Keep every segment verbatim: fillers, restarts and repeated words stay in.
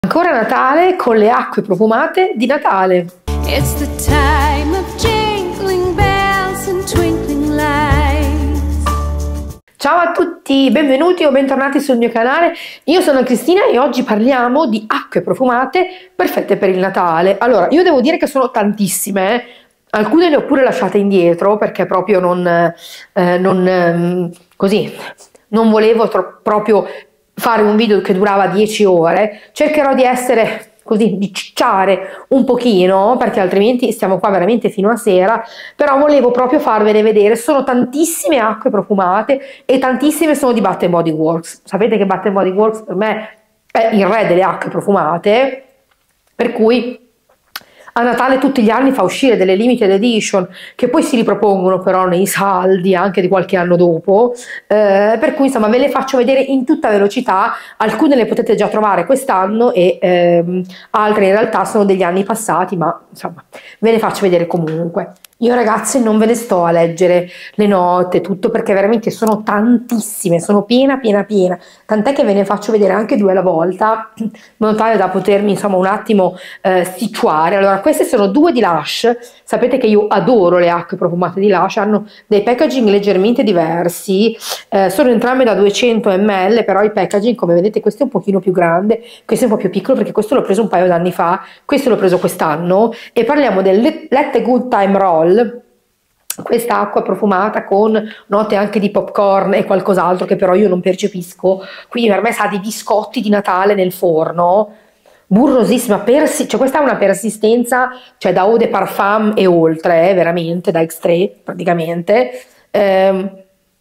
Ancora Natale con le acque profumate di Natale. It's the time of jingling bells and twinkling lights. Ciao a tutti, benvenuti o bentornati sul mio canale. Io sono Cristina e oggi parliamo di acque profumate perfette per il Natale. Allora, io devo dire che sono tantissime, eh. Alcune le ho pure lasciate indietro perché proprio non, eh, non eh, così, non volevo proprio fare un video che durava dieci ore. Cercherò di essere così, di cicciare un pochino, perché altrimenti stiamo qua veramente fino a sera, però volevo proprio farvene vedere. Sono tantissime acque profumate e tantissime sono di Bath and Body Works. Sapete che Bath and Body Works per me è il re delle acque profumate, per cui a Natale tutti gli anni fa uscire delle limited edition che poi si ripropongono però nei saldi anche di qualche anno dopo, eh, per cui insomma ve le faccio vedere in tutta velocità. Alcune le potete già trovare quest'anno e ehm, altre in realtà sono degli anni passati, ma insomma ve le faccio vedere comunque. Io ragazzi non ve ne sto a leggere le note, tutto, perché veramente sono tantissime, sono piena piena piena, tant'è che ve ne faccio vedere anche due alla volta, in modo tale da potermi insomma un attimo eh, situare. Allora, queste sono due di Lush. Sapete che io adoro le acque profumate di Lush, hanno dei packaging leggermente diversi, eh, sono entrambe da duecento millilitri, però il packaging, come vedete, questo è un pochino più grande, questo è un po' più piccolo, perché questo l'ho preso un paio d'anni fa, questo l'ho preso quest'anno, e parliamo del Let the Good Time Roll. Questa acqua profumata con note anche di popcorn e qualcos'altro che però io non percepisco, quindi per me sa di biscotti di Natale nel forno, burrosissima, persi cioè questa ha una persistenza, cioè da eau de parfum e oltre, eh, veramente, da extrait praticamente. Eh,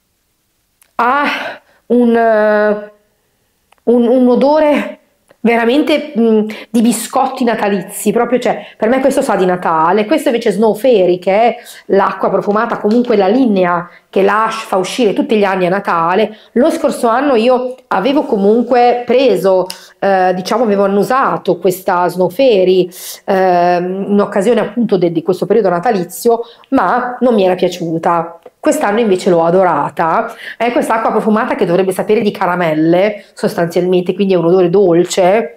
ha un, uh, un, un odore veramente mh, di biscotti natalizi, proprio, cioè per me questo sa di Natale. Questo invece Snow Fairy, che è l'acqua profumata, comunque la linea che Lush fa uscire tutti gli anni a Natale. Lo scorso anno io avevo comunque preso, eh, diciamo avevo annusato questa Snow Fairy eh, in occasione appunto de, di questo periodo natalizio, ma non mi era piaciuta. Quest'anno invece l'ho adorata. È quest'acqua profumata che dovrebbe sapere di caramelle sostanzialmente, quindi è un odore dolce.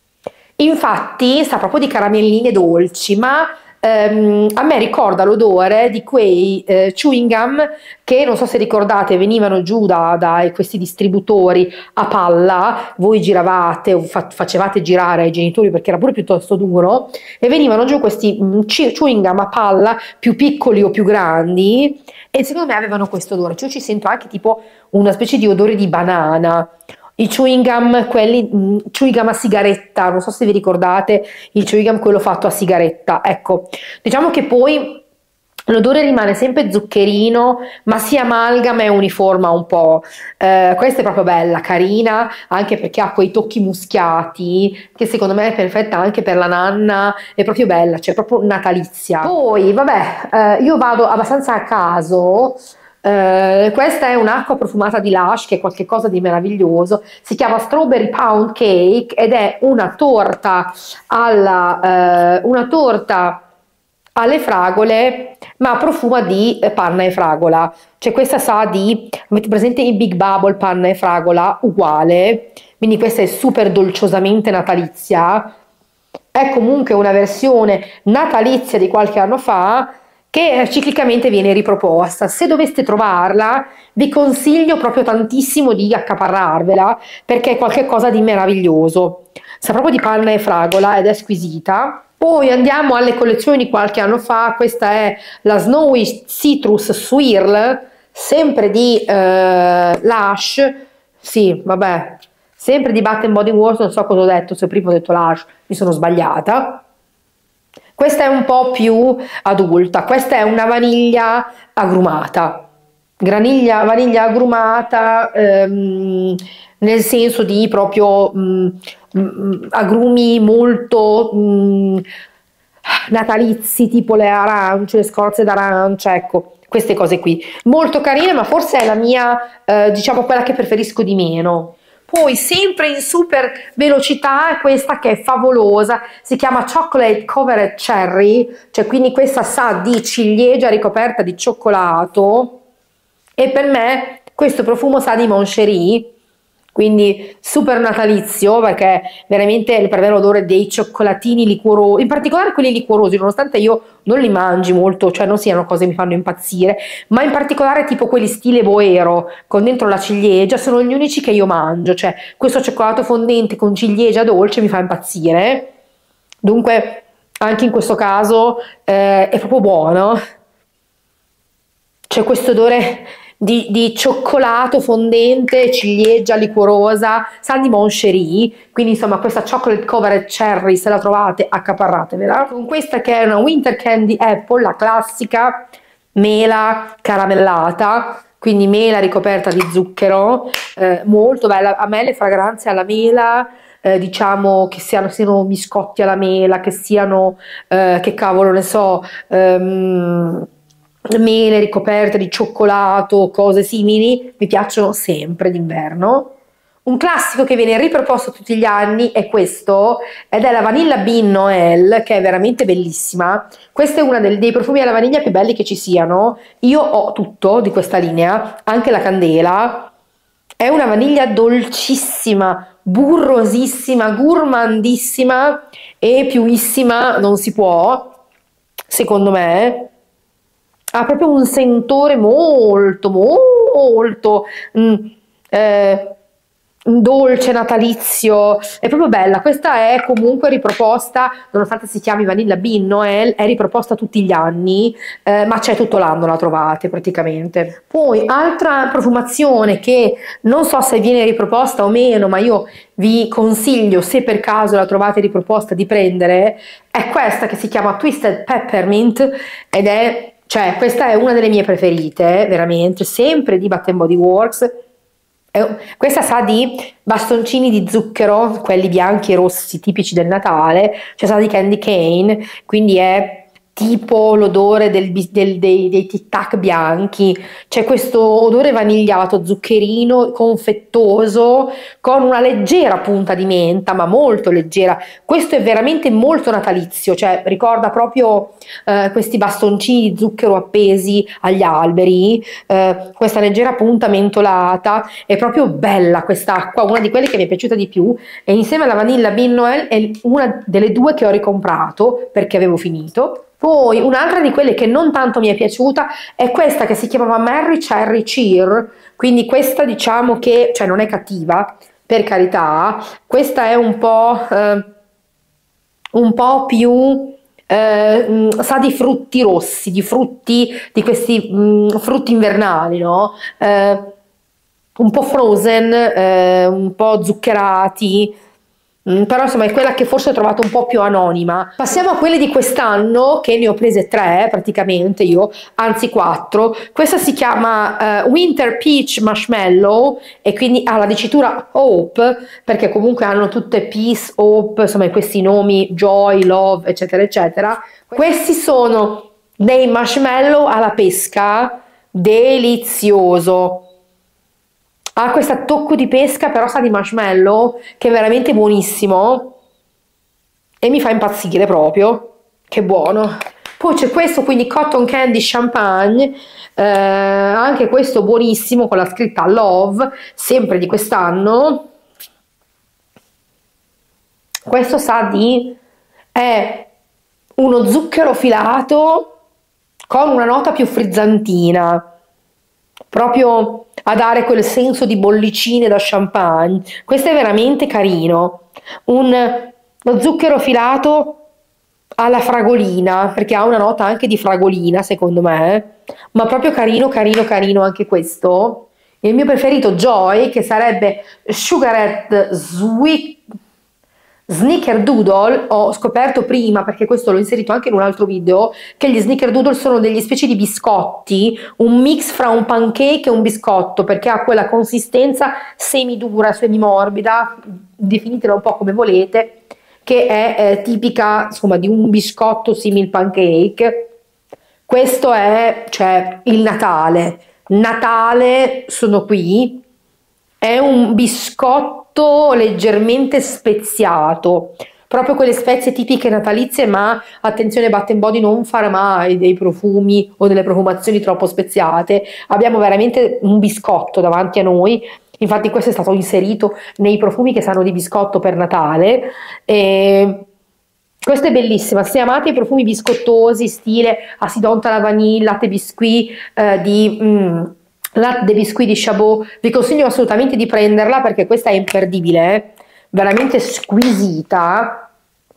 Infatti sa proprio di caramelline dolci, ma ehm, a me ricorda l'odore di quei eh, chewing gum che, non so se ricordate, venivano giù da, da questi distributori a palla. Voi giravate o fa, facevate girare ai genitori perché era pure piuttosto duro, e venivano giù questi mm, chewing gum a palla più piccoli o più grandi, e secondo me avevano questo odore. Cioè, io ci sento anche tipo una specie di odore di banana. I chewing gum, quelli mh, chewing gum a sigaretta, non so se vi ricordate il chewing gum quello fatto a sigaretta. Ecco, diciamo che poi l'odore rimane sempre zuccherino, ma si amalgama e uniforma un po'. Eh, questa è proprio bella, carina, anche perché ha quei tocchi muschiati, che secondo me è perfetta anche per la nanna, è proprio bella, cioè proprio natalizia. Poi, vabbè, eh, io vado abbastanza a caso. Uh, questa è un'acqua profumata di Lush, che è qualcosa di meraviglioso. Si chiama Strawberry Pound Cake ed è una torta alla uh, una torta alle fragole, ma profuma di panna e fragola. Cioè questa sa di, avete presente i Big Bubble panna e fragola? Uguale, quindi questa è super dolciosamente natalizia. È comunque una versione natalizia di qualche anno fa, che ciclicamente viene riproposta. Se doveste trovarla, vi consiglio proprio tantissimo di accaparrarvela, perché è qualcosa di meraviglioso. Sa proprio di panna e fragola ed è squisita. Poi andiamo alle collezioni di qualche anno fa. Questa è la Snowy Citrus Swirl, sempre di eh, Lush. Sì, vabbè, sempre di Bath and Body Works. Non so cosa ho detto, se prima ho detto Lush mi sono sbagliata. Questa è un po' più adulta, questa è una vaniglia agrumata, Graniglia, vaniglia agrumata, ehm, nel senso di proprio mh, mh, agrumi molto mh, natalizi, tipo le arance, le scorze d'arancia, ecco, queste cose qui. Molto carine, ma forse è la mia, eh, diciamo, quella che preferisco di meno. Poi sempre in super velocità è questa che è favolosa, si chiama Chocolate Covered Cherry, cioè quindi questa sa di ciliegia ricoperta di cioccolato, e per me questo profumo sa di Mon Cherie, quindi super natalizio, perché veramente per me l'odore dei cioccolatini liquorosi, in particolare quelli liquorosi, nonostante io non li mangi molto, cioè non siano cose che mi fanno impazzire, ma in particolare tipo quelli stile boero con dentro la ciliegia sono gli unici che io mangio, cioè questo cioccolato fondente con ciliegia dolce mi fa impazzire. Dunque anche in questo caso eh, è proprio buono, c'è questo odore di, di cioccolato fondente, ciliegia liquorosa, sa di Mon Cherie, quindi insomma questa chocolate covered cherry, se la trovate accaparratevela. Con questa che è una winter candy apple, la classica mela caramellata, quindi mela ricoperta di zucchero, eh, molto bella. A me le fragranze alla mela, eh, diciamo che siano, siano biscotti alla mela, che siano, eh, che cavolo ne so, ehm, mele ricoperte di cioccolato, cose simili, mi piacciono sempre d'inverno. Un classico che viene riproposto tutti gli anni è questo, ed è la Vanilla Bean Noel, che è veramente bellissima. Questo è uno dei, dei profumi alla vaniglia più belli che ci siano. Io ho tutto di questa linea, anche la candela. È una vaniglia dolcissima, burrosissima, gourmandissima e piuissima non si può, secondo me. Ha proprio un sentore molto, molto mm, eh, dolce, natalizio, è proprio bella. Questa è comunque riproposta, nonostante si chiami Vanilla Bean Noel, è riproposta tutti gli anni, eh, ma c'è tutto l'anno, la trovate praticamente. Poi altra profumazione che non so se viene riproposta o meno, ma io vi consiglio, se per caso la trovate riproposta, di prendere, è questa che si chiama Twisted Peppermint, ed è, cioè questa è una delle mie preferite, veramente, sempre di Bath and Body Works. Questa sa di bastoncini di zucchero, quelli bianchi e rossi tipici del Natale, cioè sa di candy cane, quindi è tipo l'odore del, del, dei, dei tic tac bianchi. C'è questo odore vanigliato, zuccherino, confettoso, con una leggera punta di menta, ma molto leggera. Questo è veramente molto natalizio, cioè ricorda proprio eh, questi bastoncini di zucchero appesi agli alberi, eh, questa leggera punta mentolata. È proprio bella quest'acqua, una di quelle che mi è piaciuta di più, e insieme alla Vanilla Bean Noel è una delle due che ho ricomprato perché avevo finito. Poi un'altra di quelle che non tanto mi è piaciuta è questa che si chiamava Merry Cherry Cheer, quindi questa diciamo che, cioè non è cattiva, per carità, questa è un po', eh, un po' più, eh, sa di frutti rossi, di frutti, di questi mh, frutti invernali, no? Eh, un po' frozen, eh, un po' zuccherati, Mm, però insomma è quella che forse ho trovato un po' più anonima. Passiamo a quelle di quest'anno, che ne ho prese tre praticamente io, anzi quattro. Questa si chiama uh, Winter Peach Marshmallow e quindi ha la dicitura Hope, perché comunque hanno tutte Peace, Hope, insomma questi nomi, Joy, Love, eccetera eccetera. Questi sono dei marshmallow alla pesca, delizioso. Ha questo tocco di pesca, però sa di marshmallow, che è veramente buonissimo e mi fa impazzire proprio, che buono. Poi c'è questo, quindi Cotton Candy Champagne, eh, anche questo buonissimo, con la scritta Love, sempre di quest'anno. Questo sa di, è uno zucchero filato con una nota più frizzantina, proprio a dare quel senso di bollicine da champagne. Questo è veramente carino, un, lo zucchero filato alla fragolina, perché ha una nota anche di fragolina secondo me, ma proprio carino carino carino anche questo. Il mio preferito Joy, che sarebbe Sugared Sweet Snickerdoodle, ho scoperto prima, perché questo l'ho inserito anche in un altro video, che gli Snickerdoodle sono degli specie di biscotti, un mix fra un pancake e un biscotto, perché ha quella consistenza semidura, semimorbida, definitela un po' come volete, che è eh, tipica insomma di un biscotto simil pancake. Questo è, cioè, il Natale. Natale, sono qui. È un biscotto leggermente speziato, proprio quelle spezie tipiche natalizie, ma attenzione, Bath and Body non farà mai dei profumi o delle profumazioni troppo speziate. Abbiamo veramente un biscotto davanti a noi infatti questo è stato inserito nei profumi che sanno di biscotto per Natale. E questa è bellissima, se amate i profumi biscottosi stile acidonta alla vanilla, latte biscuit eh, di mm, latte de biscuit di Chabot, vi consiglio assolutamente di prenderla perché questa è imperdibile, eh? Veramente squisita.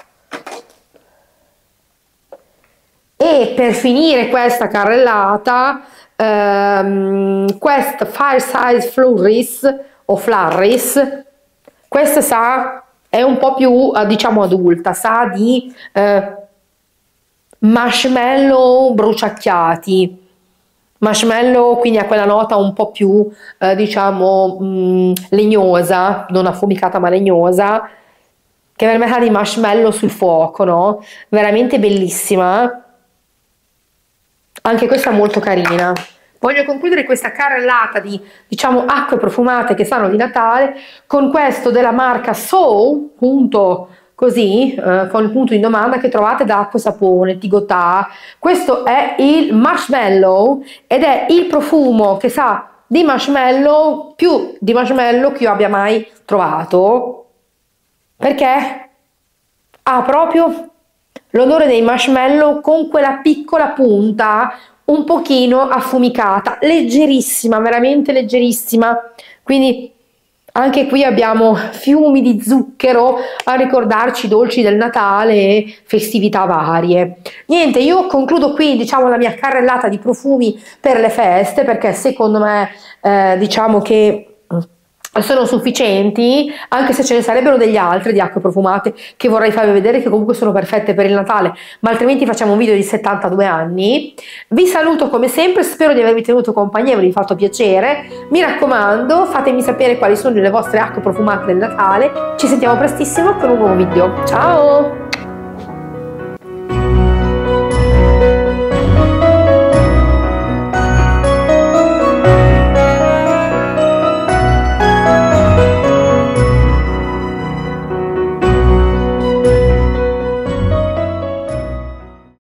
E per finire questa carrellata, ehm, questa Fireside Flurries o Flurries, questa sa è un po' più eh, diciamo adulta, sa di eh, marshmallow bruciacchiati, marshmallow, quindi ha quella nota un po' più eh, diciamo mh, legnosa, non affumicata ma legnosa, che per me sa di marshmallow sul fuoco, no? Veramente bellissima. Anche questa è molto carina. Voglio concludere questa carrellata di, diciamo, acque profumate che sanno di Natale con questo della marca Soul, punto così, eh, con il punto in domanda, che trovate da Acqua e Sapone, Tigotà. Questo è il marshmallow ed è il profumo che sa di marshmallow, più di marshmallow che io abbia mai trovato, perché ha proprio l'odore dei marshmallow con quella piccola punta un pochino affumicata, leggerissima, veramente leggerissima. Quindi anche qui abbiamo fiumi di zucchero a ricordarci i dolci del Natale e festività varie. Niente, io concludo qui, diciamo, la mia carrellata di profumi per le feste, perché secondo me eh, diciamo che sono sufficienti, anche se ce ne sarebbero degli altri di acque profumate che vorrei farvi vedere, che comunque sono perfette per il Natale, ma altrimenti facciamo un video di settantadue anni. Vi saluto come sempre, spero di avervi tenuto compagnia e avervi fatto piacere. Mi raccomando, fatemi sapere quali sono le vostre acque profumate del Natale. Ci sentiamo prestissimo con un nuovo video. Ciao!